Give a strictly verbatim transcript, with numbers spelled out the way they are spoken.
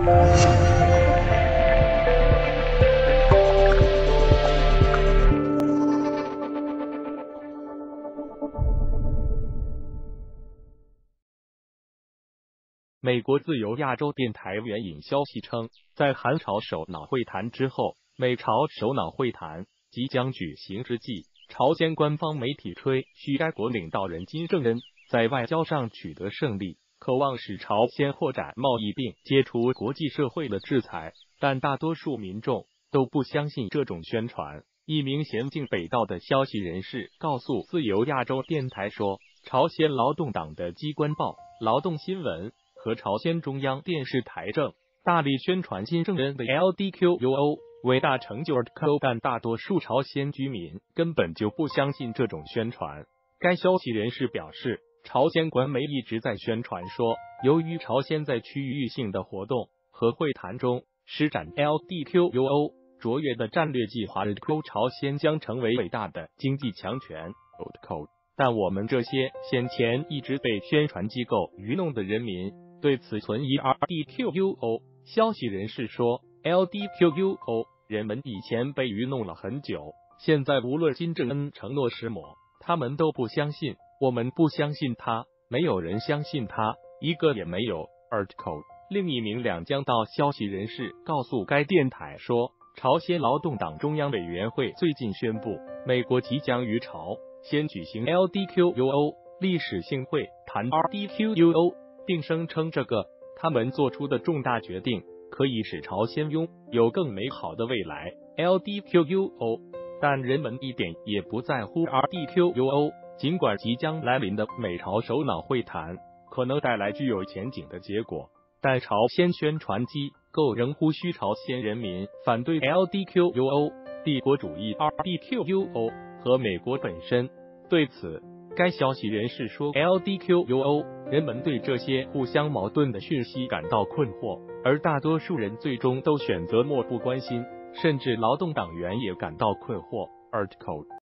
美国自由亚洲电台援引消息称，在韩朝首脑会谈之后，美朝首脑会谈即将举行之际，朝鲜官方媒体吹嘘该国领导人金正恩在外交上取得胜利，渴望使朝鲜扩展贸易并解除国际社会的制裁，但大多数民众都不相信这种宣传。一名娴静北道的消息人士告诉自由亚洲电台说，朝鲜劳动党的机关报《劳动新闻》和朝鲜中央电视台正大力宣传金正恩的 L D Q U O 伟大成就，但大多数朝鲜居民根本就不相信这种宣传。该消息人士表示，朝鲜官媒一直在宣传说，由于朝鲜在区域性的活动和会谈中施展 L D Q U O 卓越的战略计划，朝鲜将成为伟大的经济强权。但我们这些先前一直被宣传机构愚弄的人民对此存疑。 L D Q U O 消息人士说 L D Q U O 人们以前被愚弄了很久，现在无论金正恩承诺什么，他们都不相信。我们不相信他，没有人相信他，一个也没有。Article 另一名两江道消息人士告诉该电台说，朝鲜劳动党中央委员会最近宣布，美国即将于朝先举行 L D Q U O 历史性会谈 R D Q U O， 并声称这个他们做出的重大决定可以使朝鲜拥有更美好的未来。L D Q U O， 但人们一点也不在乎 R D Q U O， 尽管即将来临的美朝首脑会谈可能带来具有前景的结果，但朝鲜宣传机构仍呼吁朝鲜人民反对 L D Q U O 帝国主义 R D Q U O 和美国本身。对此，该消息人士说 L D Q U O 人们对这些互相矛盾的讯息感到困惑，而大多数人最终都选择漠不关心，甚至劳动党员也感到困惑。Article